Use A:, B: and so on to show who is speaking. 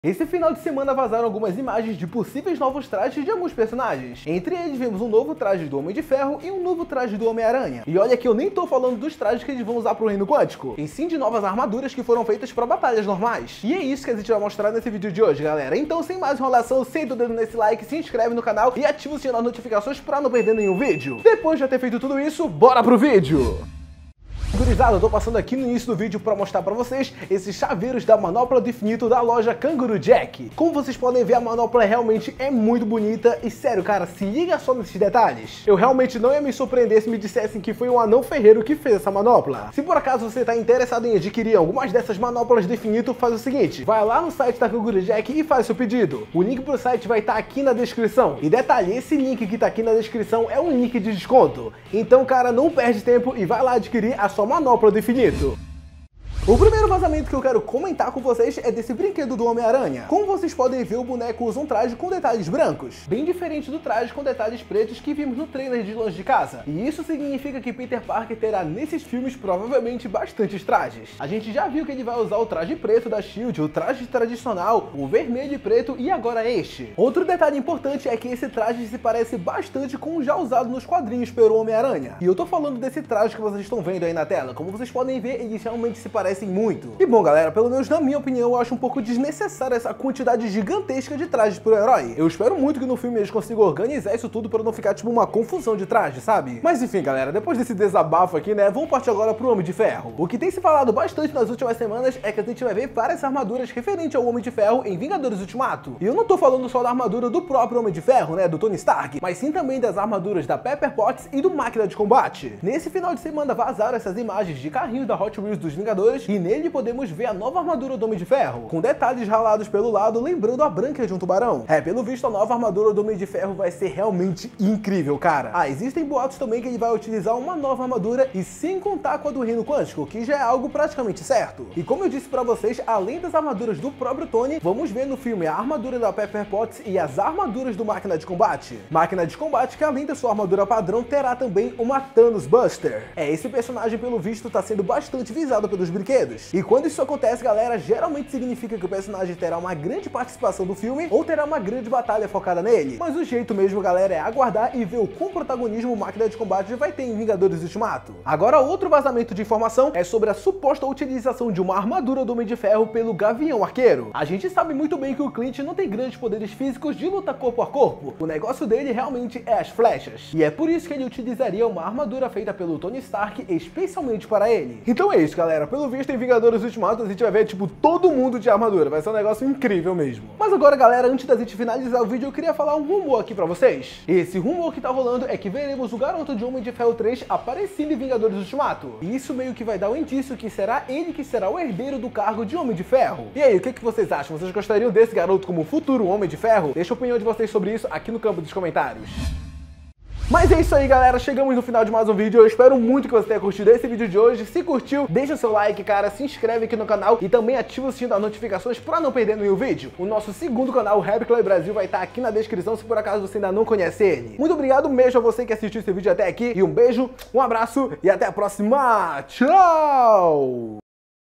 A: Esse final de semana vazaram algumas imagens de possíveis novos trajes de alguns personagens. Entre eles vemos um novo traje do Homem de Ferro e um novo traje do Homem-Aranha. E olha que eu nem tô falando dos trajes que eles vão usar pro Reino Quântico, em sim de novas armaduras que foram feitas para batalhas normais. E é isso que a gente vai mostrar nesse vídeo de hoje, galera. Então, sem mais enrolação, senta o dedo nesse like, se inscreve no canal e ativa o sininho das notificações para não perder nenhum vídeo. Depois de já ter feito tudo isso, bora pro vídeo! Gurizada, eu tô passando aqui no início do vídeo pra mostrar pra vocês esses chaveiros da manopla do infinito da loja Kangaroo Jack. Como vocês podem ver, a manopla realmente é muito bonita e sério, cara, se liga só nesses detalhes. Eu realmente não ia me surpreender se me dissessem que foi um anão ferreiro que fez essa manopla. Se por acaso você tá interessado em adquirir algumas dessas manoplas do infinito, faz o seguinte, vai lá no site da Kangaroo Jack e faz seu pedido. O link pro site vai estar aqui na descrição. E detalhe, esse link que tá aqui na descrição é um link de desconto. Então, cara, não perde tempo e vai lá adquirir a sua manopla do infinito. O primeiro vazamento que eu quero comentar com vocês é desse brinquedo do Homem-Aranha. Como vocês podem ver, o boneco usa um traje com detalhes brancos, bem diferente do traje com detalhes pretos que vimos no trailer de Longe de Casa. E isso significa que Peter Parker terá nesses filmes provavelmente bastantes trajes. A gente já viu que ele vai usar o traje preto da SHIELD, o traje tradicional, o vermelho e preto e agora este. Outro detalhe importante é que esse traje se parece bastante com o já usado nos quadrinhos pelo Homem-Aranha. E eu tô falando desse traje que vocês estão vendo aí na tela. Como vocês podem ver, eles realmente se parecem muito. E bom, galera, pelo menos na minha opinião, eu acho um pouco desnecessária essa quantidade gigantesca de trajes pro herói. Eu espero muito que no filme eles consigam organizar isso tudo para não ficar tipo uma confusão de traje, sabe? Mas enfim, galera, depois desse desabafo aqui, né, vamos partir agora pro Homem de Ferro. O que tem se falado bastante nas últimas semanas é que a gente vai ver várias armaduras referentes ao Homem de Ferro em Vingadores Ultimato. E eu não tô falando só da armadura do próprio Homem de Ferro, né, do Tony Stark, mas sim também das armaduras da Pepper Potts e do Máquina de Combate. Nesse final de semana vazaram essas imagens de carrinho da Hot Wheels dos Vingadores e nele podemos ver a nova armadura do Homem de Ferro, com detalhes ralados pelo lado, lembrando a branca de um tubarão. Pelo visto, a nova armadura do Homem de Ferro vai ser realmente incrível, cara. Existem boatos também que ele vai utilizar uma nova armadura e sem contar com a do Reino Quântico, que já é algo praticamente certo. E como eu disse pra vocês, além das armaduras do próprio Tony, vamos ver no filme a armadura da Pepper Potts e as armaduras do Máquina de Combate. Máquina de Combate que, além da sua armadura padrão, terá também uma Thanos Buster. Esse personagem, pelo visto, tá sendo bastante visado pelos brinquedos. E quando isso acontece, galera, geralmente significa que o personagem terá uma grande participação do filme ou terá uma grande batalha focada nele. Mas o jeito mesmo, galera, é aguardar e ver o quão protagonismo o Máquina de Combate vai ter em Vingadores Ultimato. Agora, outro vazamento de informação é sobre a suposta utilização de uma armadura do Homem de Ferro pelo Gavião Arqueiro. A gente sabe muito bem que o Clint não tem grandes poderes físicos de luta corpo a corpo. O negócio dele realmente é as flechas. E é por isso que ele utilizaria uma armadura feita pelo Tony Stark especialmente para ele. Então é isso, galera. Pelo visto, em Vingadores Ultimato, a gente vai ver, tipo, todo mundo de armadura. Vai ser um negócio incrível mesmo. Mas agora, galera, antes da gente finalizar o vídeo, eu queria falar um rumor aqui pra vocês. Esse rumor que tá rolando é que veremos o garoto de Homem de Ferro 3 aparecendo em Vingadores Ultimato. E isso meio que vai dar um indício que será ele que será o herdeiro do cargo de Homem de Ferro. E aí, o que vocês acham? Vocês gostariam desse garoto como futuro Homem de Ferro? Deixa a opinião de vocês sobre isso aqui no campo dos comentários. Mas é isso aí, galera, chegamos no final de mais um vídeo. Eu espero muito que você tenha curtido esse vídeo de hoje. Se curtiu, deixa o seu like, cara, se inscreve aqui no canal e também ativa o sininho das notificações para não perder nenhum vídeo. O nosso segundo canal, o Rap Club Brasil, vai estar aqui na descrição se por acaso você ainda não conhece ele. Muito obrigado mesmo a você que assistiu esse vídeo até aqui e um beijo, um abraço e até a próxima. Tchau!